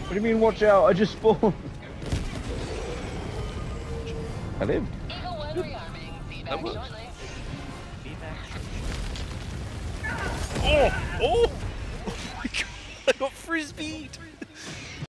do you mean watch out? I just spawned. I lived. That worked. Oh! Oh! Oh my god! I got frisbeed!